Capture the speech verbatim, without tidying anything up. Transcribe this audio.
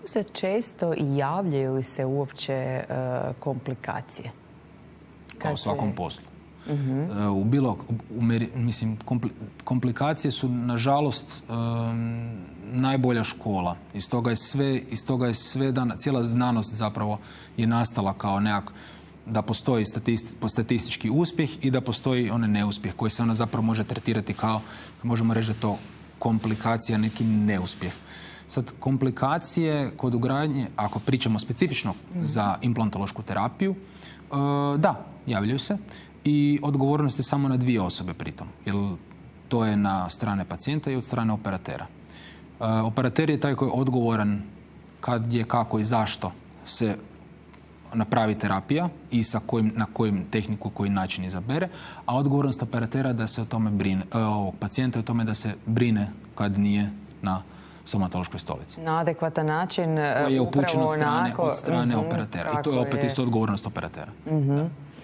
se često i javljaju li se uopće uh, komplikacije? Kao u svakom poslu. Uh-huh. U bilo, u meri, mislim, kompli, komplikacije su, nažalost, um, najbolja škola. Iz toga je sve, iz toga je sve dana, cijela znanost zapravo je nastala kao nekak, da postoji statisti, statistički uspjeh i da postoji onaj neuspjeh koji se ona zapravo može tretirati kao, možemo reći da je to komplikacija, neki neuspjeh. Sad, komplikacije kod ugradnje, ako pričamo specifično mm. za implantološku terapiju, uh, da, javljaju se i odgovornost je samo na dvije osobe pritom, jer to je na strane pacijenta i od strane operatera. Uh, operater je taj koji je odgovoran kad je, kako i zašto se napravi terapija i sa kojim, na kojim tehniku, koji način izabere, a odgovornost operatera da se o tome brine, ovog pacijenta o tome da se brine kad nije na stomatološkoj stolici. Na adekvatan način, koji je upućen od strane, onako, od strane uh-huh, operatera. I to je opet je. isto odgovornost operatera. Uh-huh. Da.